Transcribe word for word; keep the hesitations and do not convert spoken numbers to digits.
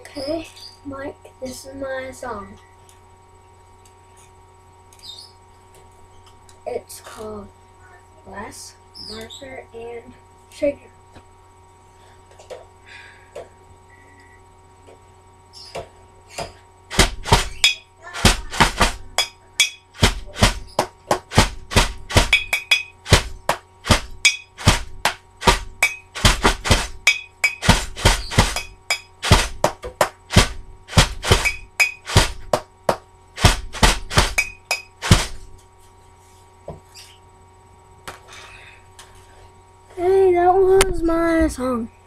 Okay, Mike, this is my song. It's called Glass, Marker, and Shaker. Hey, that was my song.